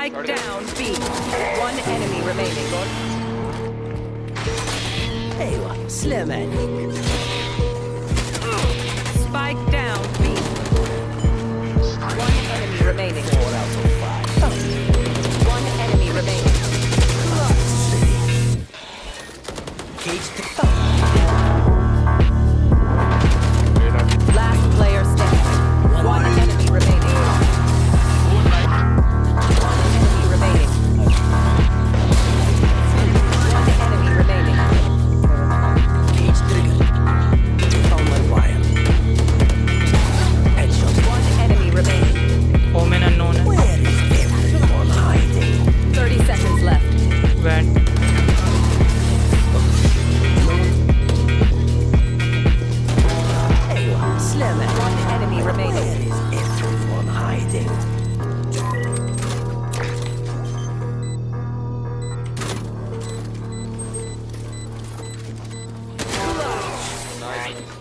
Spike down, B. One enemy remaining. ايوه سلام Spike down, B. One enemy remaining. 4 out of 5. One enemy remaining. Cage to Last player standing. One enemy remaining. One enemy remaining. One enemy remaining. Cage trigger. Found my wire. Headshot. One enemy remaining. Omen unknown. Where is everyone hiding? 30 seconds left. Vent. ايوه سلام One enemy remaining. Where is everyone hiding? Nice.